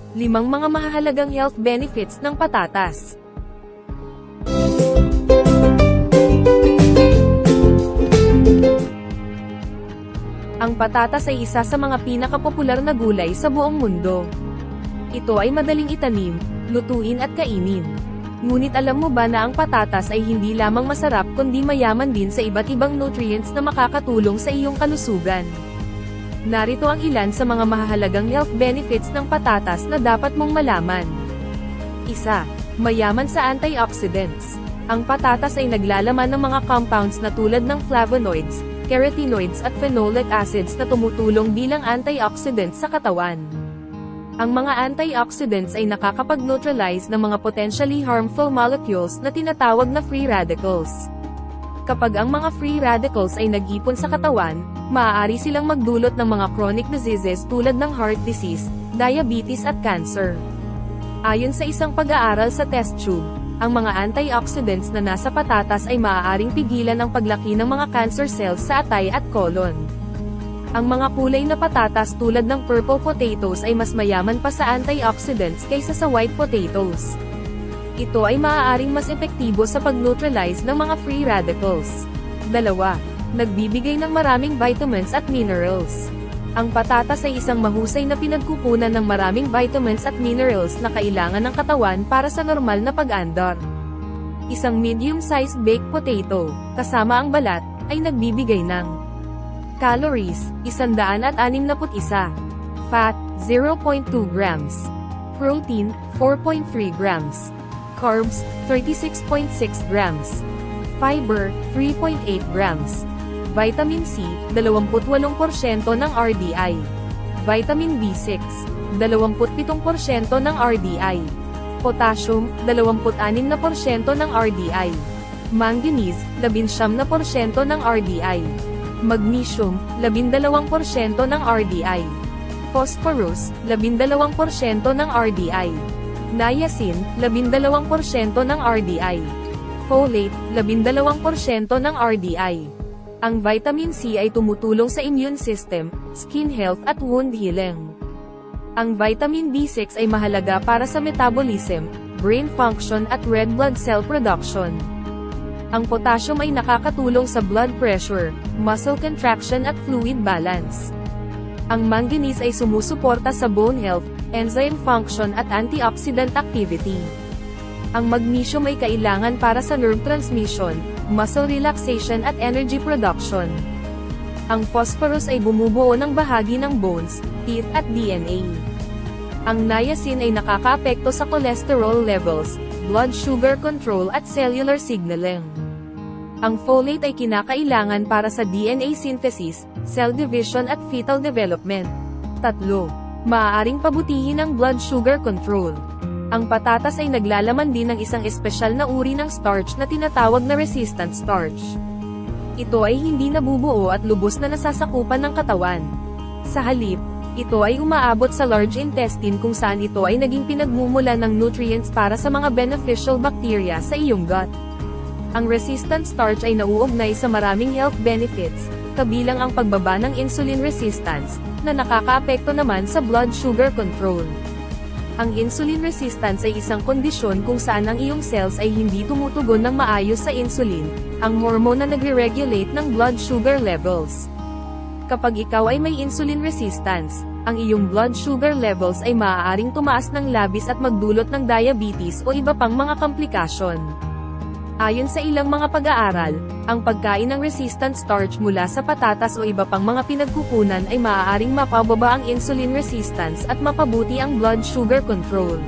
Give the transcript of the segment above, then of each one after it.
5 mga mahahalagang health benefits ng patatas. Ang patatas ay isa sa mga pinakapopular na gulay sa buong mundo. Ito ay madaling itanim, lutuin at kainin. Ngunit alam mo ba na ang patatas ay hindi lamang masarap kundi mayaman din sa iba't ibang nutrients na makakatulong sa iyong kalusugan? Narito ang ilan sa mga mahahalagang health benefits ng patatas na dapat mong malaman. 1. Mayaman sa antioxidants. Ang patatas ay naglalaman ng mga compounds na tulad ng flavonoids, carotenoids at phenolic acids na tumutulong bilang antioxidants sa katawan. Ang mga antioxidants ay nakakapag-neutralize ng mga potentially harmful molecules na tinatawag na free radicals. Kapag ang mga free radicals ay nag-ipon sa katawan, maaari silang magdulot ng mga chronic diseases tulad ng heart disease, diabetes at cancer. Ayon sa isang pag-aaral sa test tube, ang mga antioxidants na nasa patatas ay maaaring pigilan ang paglaki ng mga cancer cells sa atay at colon. Ang mga kulay na patatas tulad ng purple potatoes ay mas mayaman pa sa antioxidants kaysa sa white potatoes. Ito ay maaaring mas epektibo sa pag-neutralize ng mga free radicals. 2. Nagbibigay ng maraming vitamins at minerals. Ang patatas ay isang mahusay na pinagkukunan ng maraming vitamins at minerals na kailangan ng katawan para sa normal na pag-andar. Isang medium-sized baked potato, kasama ang balat, ay nagbibigay ng calories, 161, fat, 0.2 grams, protein, 4.3 grams, carbs, 36.6 grams, fiber, 3.8 grams, vitamin C, 28% ng RDI, vitamin B6, 27% ng RDI, potassium, 26% ng RDI, manganese, 19% ng RDI, magnesium, 12% ng RDI, phosphorus, 12% ng RDI, niacin, 12% ng RDI, folate, 12% ng RDI. Ang vitamin C ay tumutulong sa immune system, skin health at wound healing. Ang vitamin B6 ay mahalaga para sa metabolism, brain function at red blood cell production. Ang potassium ay nakakatulong sa blood pressure, muscle contraction at fluid balance. Ang manganese ay sumusuporta sa bone health, enzyme function at antioxidant activity. Ang magnesium ay kailangan para sa nerve transmission, muscle relaxation at energy production. Ang phosphorus ay bumubuo ng bahagi ng bones, teeth at DNA. Ang niacin ay nakakaapekto sa cholesterol levels, blood sugar control at cellular signaling. Ang folate ay kinakailangan para sa DNA synthesis, cell division at fetal development. 3. Maaaring pabutihin ang blood sugar control. Ang patatas ay naglalaman din ng isang espesyal na uri ng starch na tinatawag na resistant starch. Ito ay hindi nabubuo at lubos na nasasakupan ng katawan. Sa halip, ito ay umaabot sa large intestine kung saan ito ay naging pinagmumula ng nutrients para sa mga beneficial bacteria sa iyong gut. Ang resistant starch ay nauugnay sa maraming health benefits, kabilang ang pagbaba ng insulin resistance, na nakakaapekto naman sa blood sugar control. Ang insulin resistance ay isang kondisyon kung saan ang iyong cells ay hindi tumutugon ng maayos sa insulin, ang hormone na nagre-regulate ng blood sugar levels. Kapag ikaw ay may insulin resistance, ang iyong blood sugar levels ay maaaring tumaas ng labis at magdulot ng diabetes o iba pang mga komplikasyon. Ayon sa ilang mga pag-aaral, ang pagkain ng resistant starch mula sa patatas o iba pang mga pinagkukunan ay maaaring mapababa ang insulin resistance at mapabuti ang blood sugar control.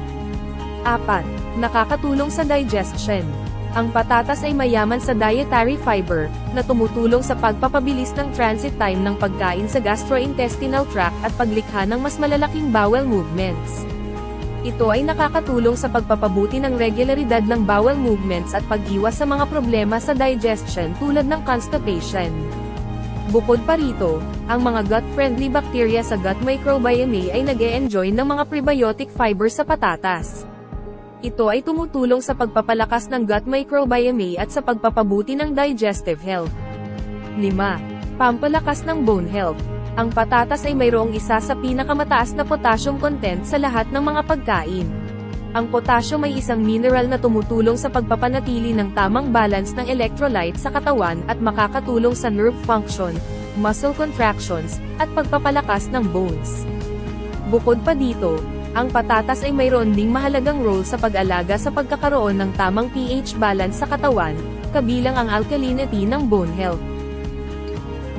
4. Nakakatulong sa digestion. Ang patatas ay mayaman sa dietary fiber, na tumutulong sa pagpapabilis ng transit time ng pagkain sa gastrointestinal tract at paglikha ng mas malalaking bowel movements. Ito ay nakakatulong sa pagpapabuti ng regularidad ng bowel movements at pag-iwas sa mga problema sa digestion tulad ng constipation. Bukod pa rito, ang mga gut-friendly bacteria sa gut microbiome ay nag-e-enjoy ng mga prebiotic fiber sa patatas. Ito ay tumutulong sa pagpapalakas ng gut microbiome at sa pagpapabuti ng digestive health. 5. Pampalakas ng bone health. Ang patatas ay mayroong isa sa pinakamataas na potassium content sa lahat ng mga pagkain. Ang potassium ay isang mineral na tumutulong sa pagpapanatili ng tamang balance ng electrolyte sa katawan at makakatulong sa nerve function, muscle contractions, at pagpapalakas ng bones. Bukod pa dito, ang patatas ay mayroon ding mahalagang role sa pag-alaga sa pagkakaroon ng tamang pH balance sa katawan, kabilang ang alkalinity ng bone health.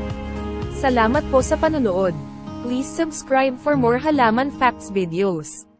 Salamat po sa panonood. Please subscribe for more halaman facts videos.